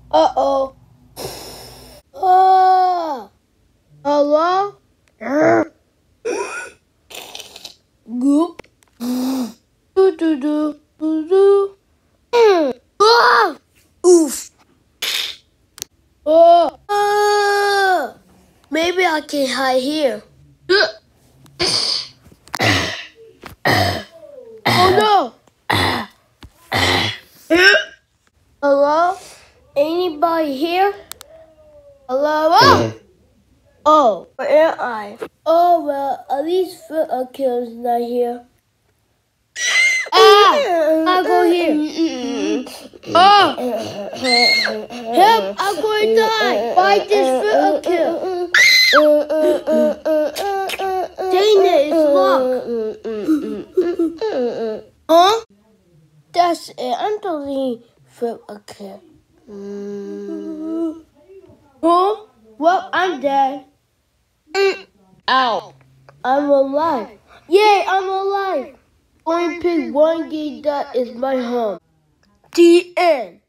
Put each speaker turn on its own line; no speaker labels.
Uh-oh. Oh. Hello? Goop. Do do do do do. Ah! Oof. Oh. Maybe I can hide here. Oh no! Hello? Anybody here? Hello? Oh, where am I? Oh well, at least Phil's not here. I'll go here. Oh! Help! I'm going to die! Fight this Phil. Dang it, it's locked. Huh? That's it. I'm totally Phil. Huh? Well, I'm dead. Ow. I'm alive. Yay, I'm alive. Only pick one game that is my home. The end.